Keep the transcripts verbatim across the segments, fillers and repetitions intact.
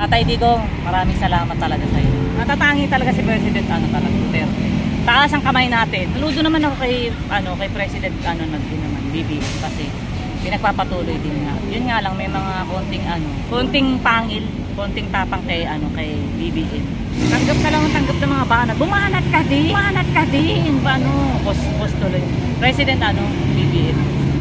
Tatay Digong, maraming salamat talaga sa iyo. Natatangi talaga si President ano talaga Duterte. Taas ang kamay natin. Saludo naman ako kay ano kay President ano din naman B B M kasi pinagpapatuloy din nga. Yun nga lang may mga konting ano, konting pangil, konting tapang kay ano kay B B M. Tanggap ka lang tanggap ng mga banat. Bumanat ka din. Bumanat ka din. Paano? Post post tuloy. President ano B B M.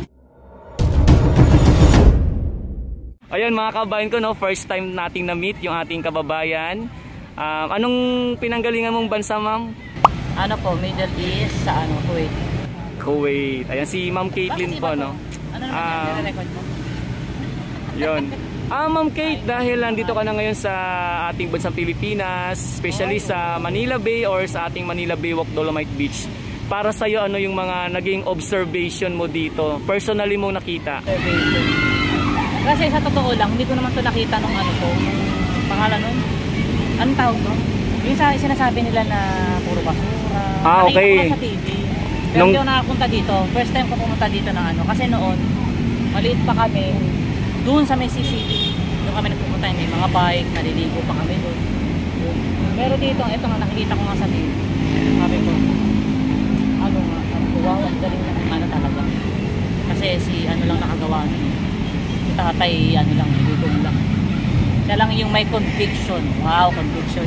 Ayun mga kababayan ko, no, first time nating na-meet yung ating kababayan. Um, anong pinanggalingan mong bansa, ma'am? Ano po, Middle East sa ano, Kuwait. Kuwait. Ayan si Ma'am Caitlyn po, no? Ano naman uh, yung record mo? Yun. Ah, Ma'am Kate, dahil nandito ka na ngayon sa ating bansang Pilipinas, especially sa Manila Bay or sa ating Manila Baywalk Dolomite Beach. Para sa'yo, ano yung mga naging observation mo dito? Personally mong nakita? Observation. Kasi sa totoo lang, hindi ko naman ito nakita nung ano to, nung pangalan nun. Anong tawag to? Yung sa, sinasabi nila na puro basura. Ah, okay. Nakita ko na sa T V. Pero Nung... hindi ako nakapunta dito. First time ko pumunta dito ng ano. Kasi noon, maliit pa kami, doon sa may C C T V. Doon kami nagpupunta, may mga bike, naliligo pa kami doon. Pero dito, ito nga, nakikita ko nga sa T V. Sabi ko, ano nga, wow, ang galing na ano talaga. Kasi si ano lang nakagawa nun. Tatay, ano lang, gutom lang. Siya lang yung may conviction. Wow, conviction.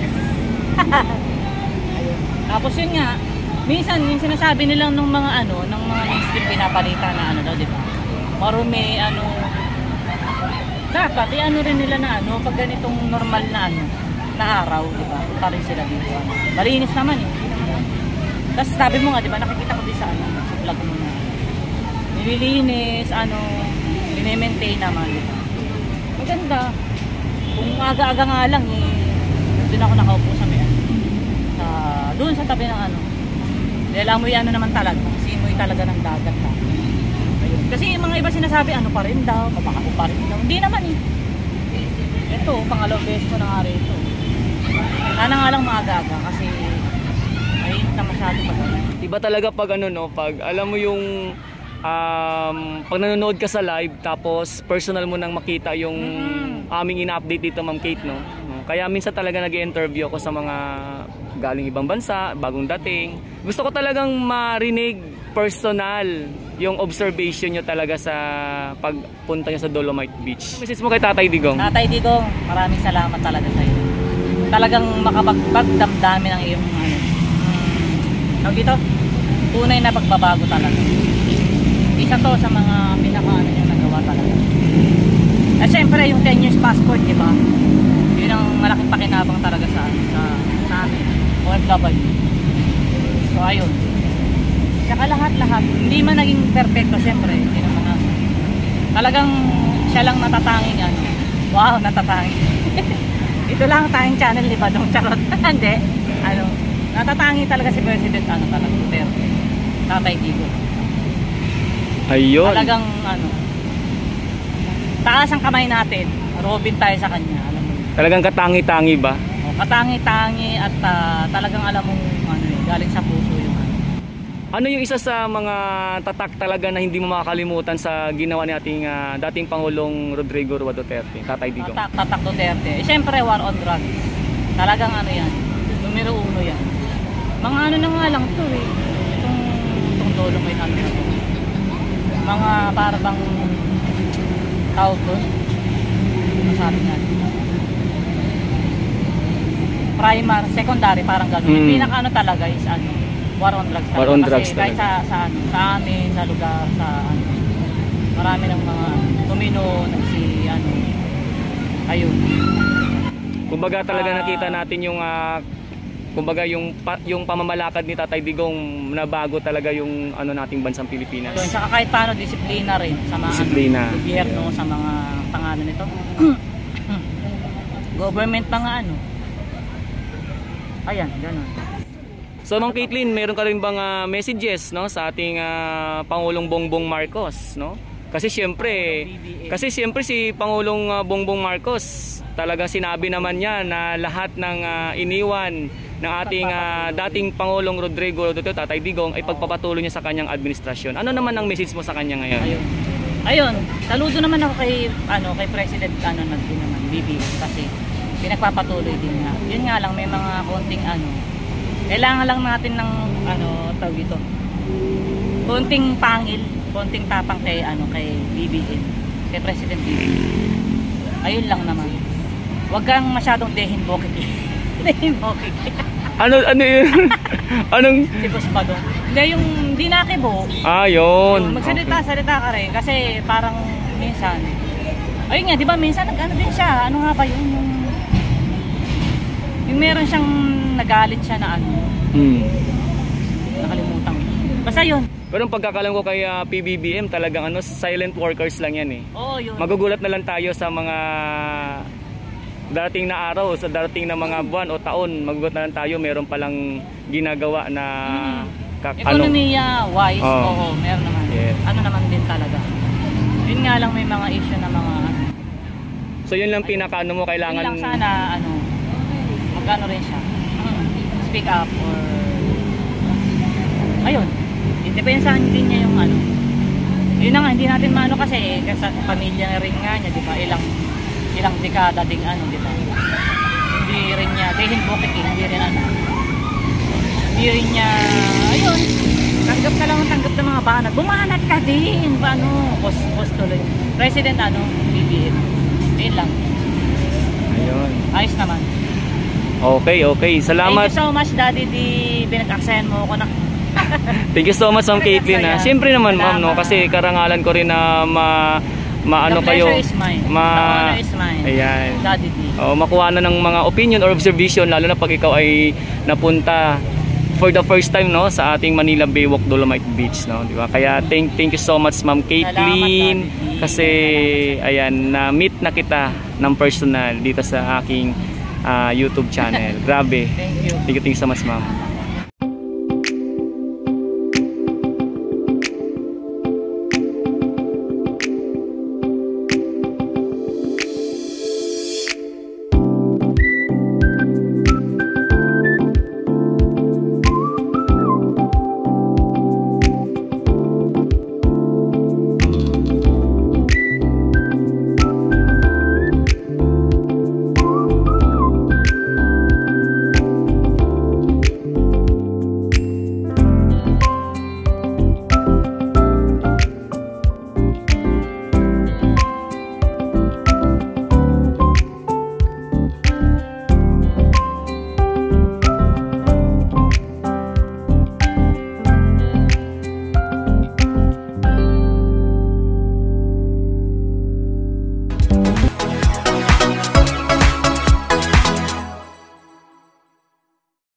Ayun. Tapos yun nga, minsan yung sinasabi nilang ng mga ano, ng mga mainstream pinapalita na ano daw, di ba? Marumi, ano, dapat, ano rin nila na ano, pag ganitong normal na ano, na araw, di ba? Punta rin sila dito. Ano. Malinis naman eh. Tapos sabi mo nga, di ba, nakikita ko din sa ano, sa vlog mo na. Nililinis, ano, i-maintain naman. Maganda. Kung aga-aga nga lang eh, doon ako nakaupo sa may sa doon sa tabi ng ano. Dahil amoy ano naman talaga, simoy talaga ng dagat na. Ayun. Kasi yung mga iba sinasabi ano pa rin daw, kapakapo pa rin daw. Hindi naman eh. Ito, pangalawang beses ko na nga rito. Sana nga lang maaga-aga kasi ayun na masyado pa. Iba talaga pag ano no, pag alam mo yung Um, pag nanonood ka sa live tapos personal mo nang makita yung mm-hmm. aming ina-update dito Ma'am Kate, no? Kaya minsan talaga nag-i-interview ako sa mga galing ibang bansa, bagong dating. Gusto ko talagang marinig personal yung observation nyo talaga sa pagpunta nyo sa Dolomite Beach. Message mo kay Tatay Digong? Tatay Digong, maraming salamat talaga sa iyo. Talagang makapagdamdamin ang iyong ano. Um, dito, tunay na pagbabago talaga. Isa to sa mga pinaka-ano yung nagawa talaga. At syempre yung ten years passport, di ba? Yun ang malaking pakinabang talaga sa sa, sa amin, O F W. So ayun. Saka lahat-lahat, hindi man naging perfecto syempre, hindi naman na. Talagang siya lang natatanging ano. Wow, natatanging. Ito lang tayong channel, di ba? Dong charot. Hindi. Ano, natatangi talaga si President ano talaga, Duterte. Tatay Digong. Ayun. Talagang ano, taas ang kamay natin, Robin tayo sa kanya, alam mo. Talagang katangi-tangi ba? O, katangi-tangi at uh, talagang alam mong ano, galing sa puso yung ano. Ano yung isa sa mga tatak talaga na hindi mo makakalimutan sa ginawa ni ating uh, dating Pangulong Rodrigo Roa Duterte, Tatay Digong? Tatak, tatak Duterte. Eh, siyempre war on drugs. Talagang ano yan, numero uno yan. Mga ano na nga lang to eh. Itong, itong Dolomite ano na to. Mga para bang tawag doon, masabi natin primary, secondary, parang gano'n. Mm. Yung pinaka ano talaga is ano, war on drugs talaga. War on kasi drugs kahit talaga. sa, sa, ano, sa amin, sa lugar, sa ano, marami ng mga tumino, nagsi ano, ayun. Kumbaga talaga uh, nakita natin yung uh, kumbaga yung pa, yung pamamalakad ni Tatay Digong na bago talaga yung ano nating bansang Pilipinas. Yun, saka kahit paano disiplina rin sa mga disiplina. Ano, gobyerno, sa mga pangalan nito. Government mga ano. Ayan, gano'n. So Ma'am Caitlyn, meron ka rin bang uh, messages no sa ating uh, Pangulong Bongbong Marcos, no? Kasi siyempre, kasi siyempre si Pangulong uh, Bongbong Marcos talagang sinabi naman niya na lahat ng uh, iniwan ng ating uh, dating Pangulong Rodrigo Duterte, Tatay Digong ay pagpapatuloy niya sa kanyang administrasyon. Ano naman ang message mo sa kanya ngayon? Ayun. Ayun, saludo naman ako kay ano kay President ano din naman B B M kasi pinagpapatuloy din nga. Yun nga lang, may mga konting ano, kailangan lang natin ng ano, tawag ito, konting pangil, konting tapang kay ano, kay B B M, kay President B B M. Ayun lang naman. Huwag kang masyadong dehin bokik. Dehin bokik. Ano, ano yun? Anong? Si Boss Badong. Hindi, yung di nakibo. Ah, yun. Magsalita, Okay. salita ka rin. Kasi parang minsan, ayun nga, di ba minsan nag-ano din siya. Ano nga ba yun? Yung, yung meron siyang nagalit siya na ano. Hmm. Nakalimutan ko. Basta yun. Pero ang pagkakalam ko kay ah, P B B M, talagang ano, silent workers lang yan eh. Oo, yun. Magugulat na lang tayo sa mga darating na araw, sa darating na mga buwan o taon, magugulat na lang tayo, meron palang ginagawa na kak- ano. Ekonomiya wise, Oo. oo, meron naman. Yes. Ano naman din talaga. Yun nga lang, may mga issue na mga ano. So yun lang pinaka ano mo Yun kailangan. lang sana, ano, magkano rin siya. Hmm, speak up or ayun. Depensahan din niya yung ano. Yun na nga, hindi natin maano kasi kasi pamilya na rin nga niya, di ba? Ilang ilang dekada ding ano, di ba? Hindi rin niya, dahil bukit eh, hindi rin ano. Hindi rin niya, ayun, tanggap na lang ang tanggap ng mga banat. Bumanat ka din, paano? Post, post tuloy. President ano, B B M. Yun lang. Ayun. Ayos naman. Okay, okay. Salamat. Thank you so much, Daddy D. Binag-aksayan mo ako na. Thank you so much, Ma'am Caitlyn. Ha. Siyempre naman, Ma'am, no, kasi karangalan ko rin na ma maano The kayo. pleasure is mine. Ma The honor is mine. Ayan. Daddy D. Oh, makuha na ng mga opinion or observation lalo na pag ikaw ay napunta for the first time no sa ating Manila Baywalk Dolomite Beach no, di ba? Kaya thank thank you so much, Ma'am Caitlyn, Salamat, kasi ayan na meet na kita ng personal dito sa aking ah, YouTube channel. Grabe. Thank you. Thank you, thank you so much, Ma'am.